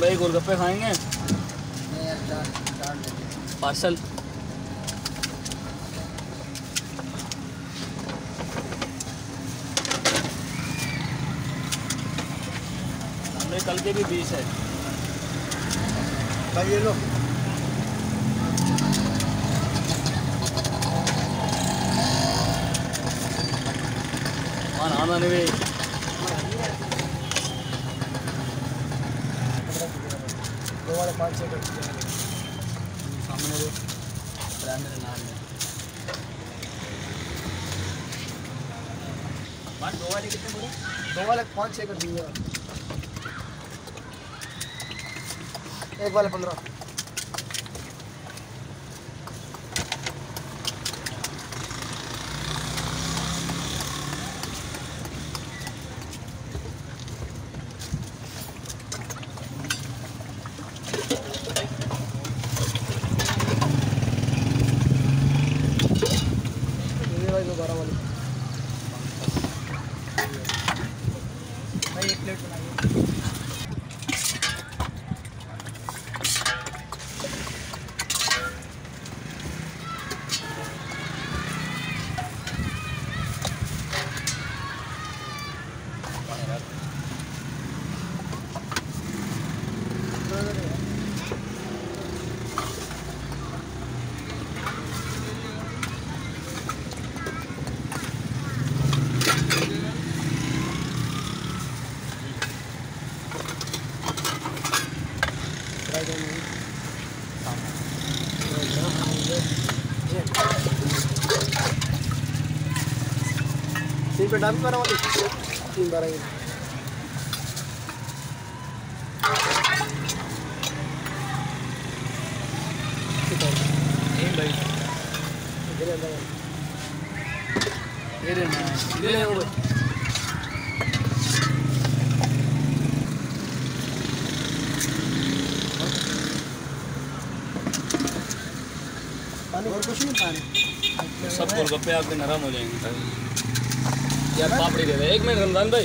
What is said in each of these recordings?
भाई गोलगप्पे खाएंगे? पार्सल। हमें कल के भी 20 है भाई, ये लो। आना नहीं दो वाले 5-6 कर दिया सामने वो ब्रांड है नाम है। मान दो वाले कितने बोले? 2 वाले 5-6 कर दिए। एक वाले 15। भाई 12 वाली भाई, 1 प्लेट बनाइए। तीन पे डाल 12 वाली 3-12 ही। भाई ले वो पानी और कुछ नहीं, पानी सब गोलगप्पे आपके नरम हो जाएंगे यार। पापड़ी दे दे 1 मिनट रमजान भाई।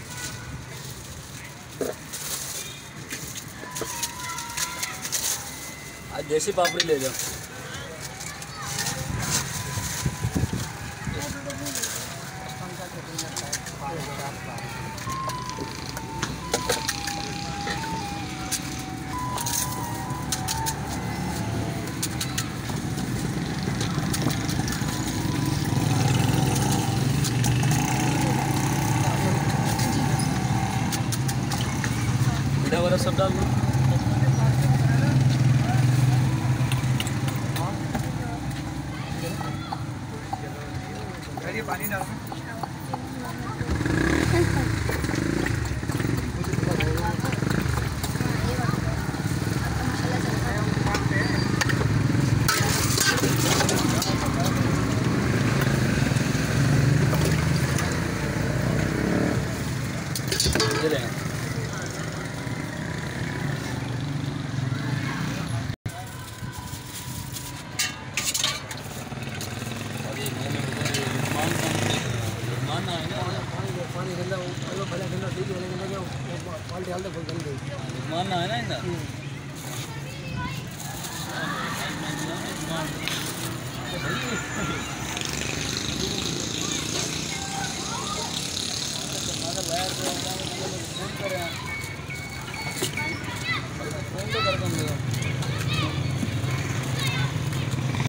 आज देसी पापड़ी ले जाओ। मीठा वाला सब डाल दो। ये पानी डाल पानी गंदा भले गंदा ठीक है, लेकिन क्वालिटी हाल तक बहुत गंदी मानना है ना इनका।